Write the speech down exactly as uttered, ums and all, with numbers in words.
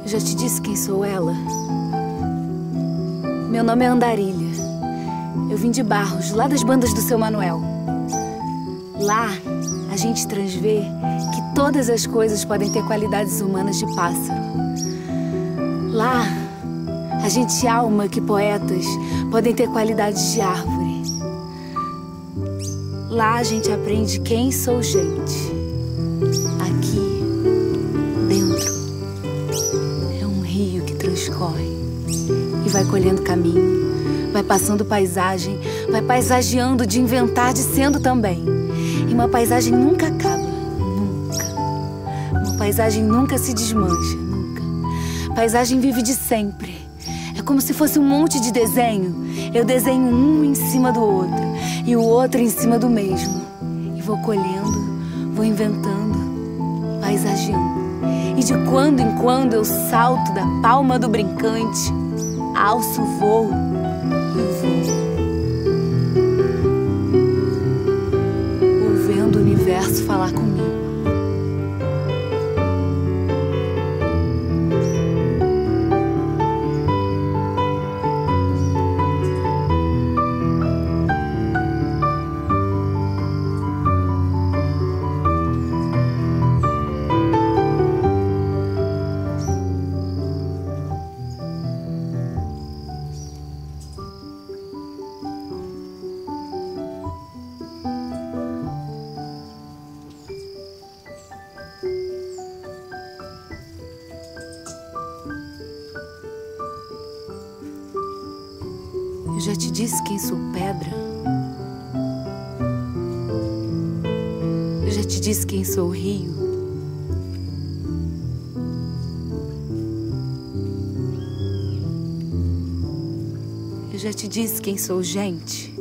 Eu já te disse quem sou ela? Meu nome é Andarilha. Eu vim de Barros, lá das bandas do seu Manuel. Lá, a gente transvê que todas as coisas podem ter qualidades humanas de pássaro. Lá, a gente alma que poetas podem ter qualidades de árvore. Lá a gente aprende quem sou gente. Aqui, dentro, é um rio que transcorre e vai colhendo caminho, vai passando paisagem, vai paisageando de inventar, de sendo também. E uma paisagem nunca acaba, nunca. Uma paisagem nunca se desmancha, nunca. Paisagem vive de sempre. É como se fosse um monte de desenho. Eu desenho um em cima do outro e o outro em cima do mesmo. E vou colhendo, vou inventando, paisageando. E de quando em quando eu salto da palma do brincante, alço o voo e vou. Ouvendo o universo falar comigo. Eu já te disse quem sou pedra. Eu já te disse quem sou rio. Eu já te disse quem sou gente.